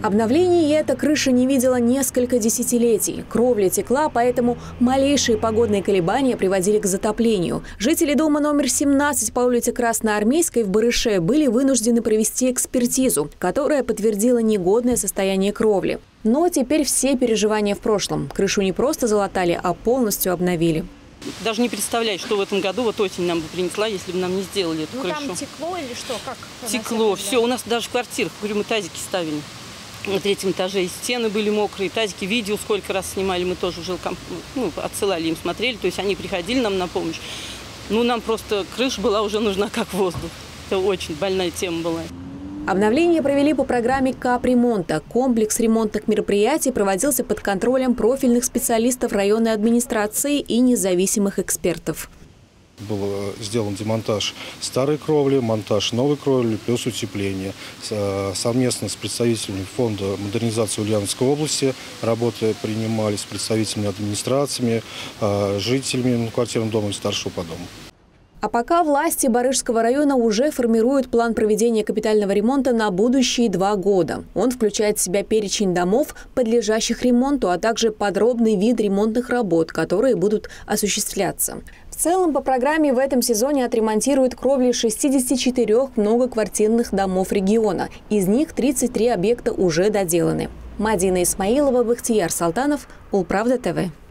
Обновлений эта крыша не видела несколько десятилетий. Кровля текла, поэтому малейшие погодные колебания приводили к затоплению. Жители дома номер 17 по улице Красноармейской в Барыше были вынуждены провести экспертизу, которая подтвердила негодное состояние кровли. Но теперь все переживания в прошлом. Крышу не просто залатали, а полностью обновили. Даже не представляю, что в этом году вот осень нам бы принесла, если бы нам не сделали эту крышу. Там текло или что? Как? Текло, все. У нас даже в квартирах, говорю, мы тазики ставили. На третьем этаже и стены были мокрые, тазики, видео сколько раз снимали, мы тоже отсылали им, смотрели, то есть они приходили нам на помощь. Нам просто крыша была уже нужна как воздух. Это очень больная тема была. Обновление провели по программе капремонта. Комплекс ремонтных мероприятий проводился под контролем профильных специалистов районной администрации и независимых экспертов. Был сделан демонтаж старой кровли, монтаж новой кровли, плюс утепление. Совместно с представителями фонда модернизации Ульяновской области работы принимались с представителями администрациями, жителями многоквартирного дома и старшего по дому. А пока власти Барышского района уже формируют план проведения капитального ремонта на будущие 2 года. Он включает в себя перечень домов, подлежащих ремонту, а также подробный вид ремонтных работ, которые будут осуществляться. В целом, по программе в этом сезоне отремонтируют кровли 64 многоквартирных домов региона. Из них 33 объекта уже доделаны. Мадина Исмаилова, Бахтияр Салтанов, Улправда ТВ.